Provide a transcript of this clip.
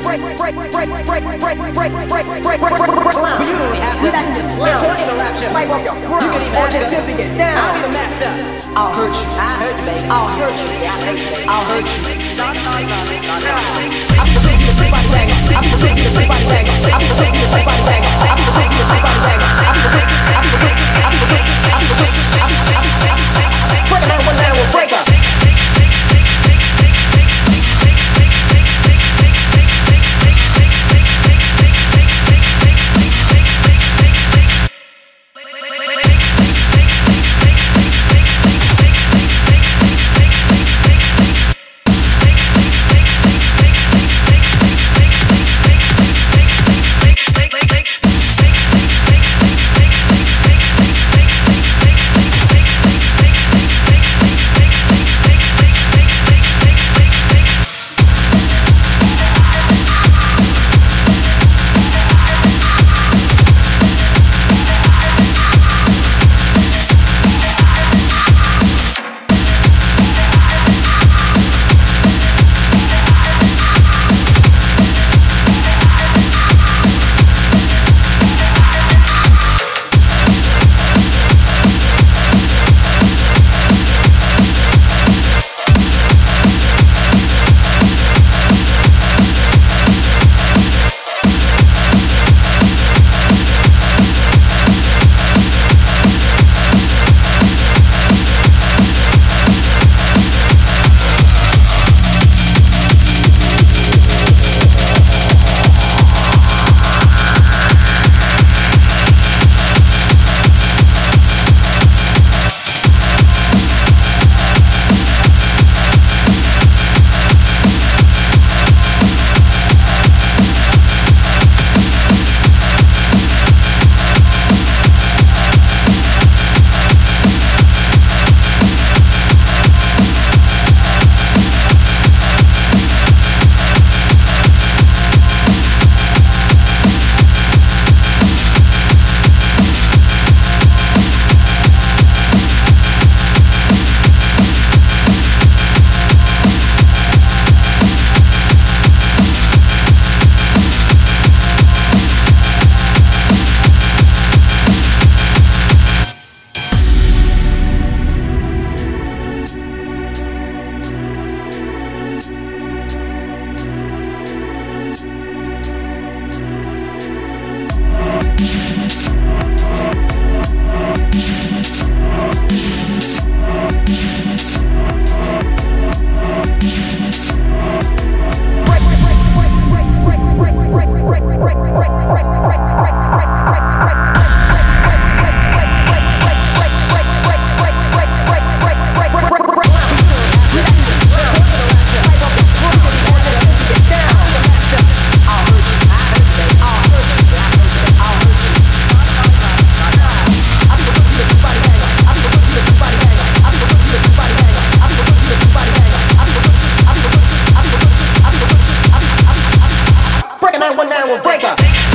have to. That's just lounge. In a rapture. Wipe off your frown. You can even just simply get down. I'll be the master. I'll hurt you. I heard you, baby. I'll hurt you. I hurt you. I'll hurt you. I'm the big body bagger. I'm the big body bagger. I'm the big body bagger. I'm the big body bagger. I'm the big. Break a 919 will break up. Break a 919 will break up.